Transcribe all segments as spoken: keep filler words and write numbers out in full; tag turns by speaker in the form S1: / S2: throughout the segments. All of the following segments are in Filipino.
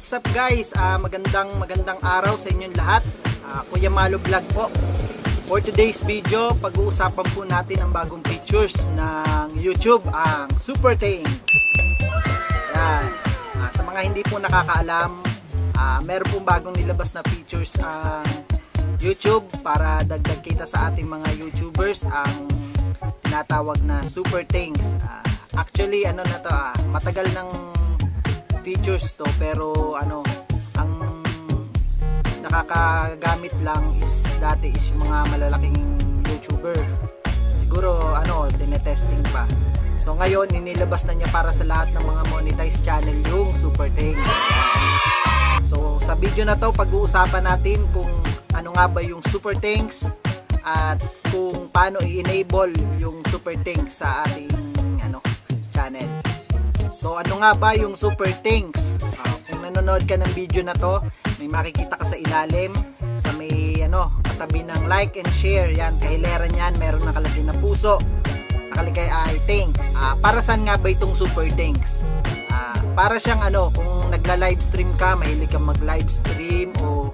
S1: what's up guys? Uh, magandang magandang araw sa inyong lahat. Uh, Kuya Malo Vlog po. For today's video, pag-uusapan po natin ang bagong features ng YouTube, ang Super Thanks. Yan. Uh, sa mga hindi po nakakaalam, uh, meron pong bagong nilabas na features ang YouTube para dagdag kita sa ating mga YouTubers, ang tinatawag na Super Thanks. Uh, actually, ano na to, uh, matagal ng features to, pero ano, ang nakakagamit lang is dati is yung mga malalaking YouTuber. Siguro ano, tinetesting pa. So ngayon, inilabas na niya para sa lahat ng mga monetized channel yung Super Thanks. So sa video na to, pag-uusapan natin kung ano nga ba yung Super Thanks at kung paano i-enable yung Super Thanks sa ating ano, channel. So ano nga ba yung Super Thanks? Uh, kung nanonood ka ng video na to, may makikita ka sa ilalim, sa may ano, katabi ng like and share, yan, kahiliran yan, meron nakalagay na puso, nakalagay ay thanks. Uh, para saan nga ba itong Super Thanks? Uh, para siyang ano, kung nagla-livestream ka, mahilig kang mag-livestream o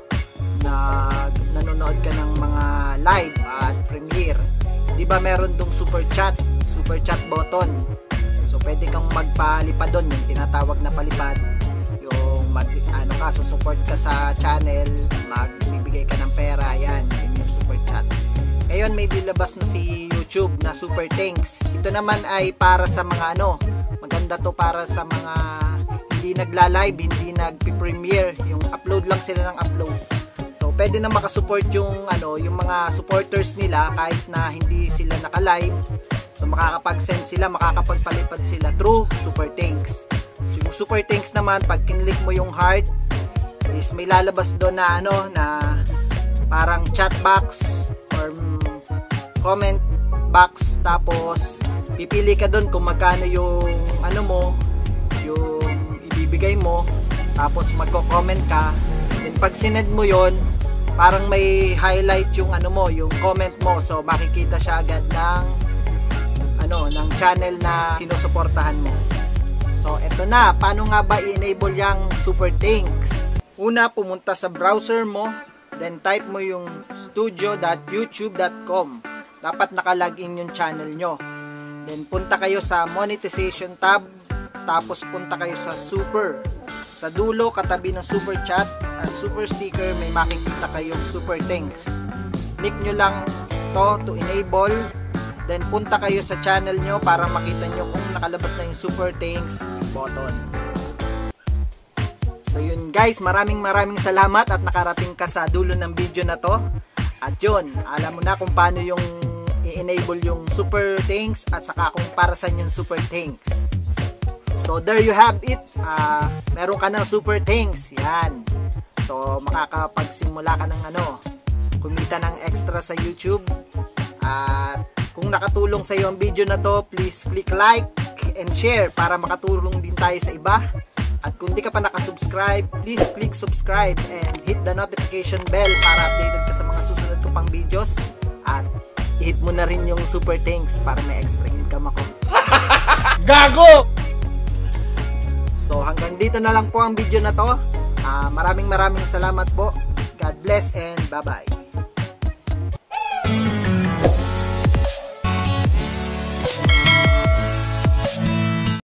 S1: nag nanonood ka ng mga live at premiere, di ba meron tong super chat, super chat button. So pwede kang magpalipad doon, yung tinatawag na palipad, yung mag, ano ka, support ka sa channel, magbibigay ka ng pera, yan, yun yung super chat. Ngayon may dilabas na si YouTube na Super Thanks. Ito naman ay para sa mga ano, maganda to para sa mga hindi nagla-live, hindi nagpi-premiere, yung upload lang sila ng upload. So pwede na makasupport yung ano, yung mga supporters nila kahit na hindi sila naka-live. So makakapag-send sila, makakapagpalipad sila through Super Thanks. So yung Super Thanks naman, pag kinlik mo yung heart, is may lalabas doon na ano, na parang chat box or comment box, tapos pipili ka doon kung magkano yung ano mo, yung ibibigay mo, tapos magko-comment ka. Then pag sinend mo yon, parang may highlight yung ano mo, yung comment mo. So makikita siya agad ng ano, ng channel na sinusuportahan mo. So eto na, paano nga ba i-enable yung Super Thanks? Una, pumunta sa browser mo, then type mo yung studio dot youtube dot com. Dapat nakalagin yung channel nyo. Then punta kayo sa monetization tab, tapos punta kayo sa super. Sa dulo, katabi ng super chat at super sticker, may makikita kayong Super Thanks. Click nyo lang to to enable. Then punta kayo sa channel nyo para makita nyo kung nakalabas na yung Super Thanks button. So yun guys, maraming maraming salamat at nakarating ka sa dulo ng video na to. At yun, alam mo na kung paano yung i-enable yung Super Thanks at saka kung para saan yung Super Thanks. So there you have it. Uh, meron ka ng Super Thanks. Yan. So makakapagsimula ka ng ano, kumita ng extra sa YouTube. At kung nakatulong sa iyo ang video na to, please click like and share para makatulong din tayo sa iba. At kung di ka pa nakasubscribe, please click subscribe and hit the notification bell para updated ka sa mga susunod ko pang videos. At i-hit mo na rin yung Super Thanks para may extra income ako.
S2: Gago!
S1: So hanggang dito na lang po ang video na to. Uh, maraming maraming salamat po. God bless and bye bye.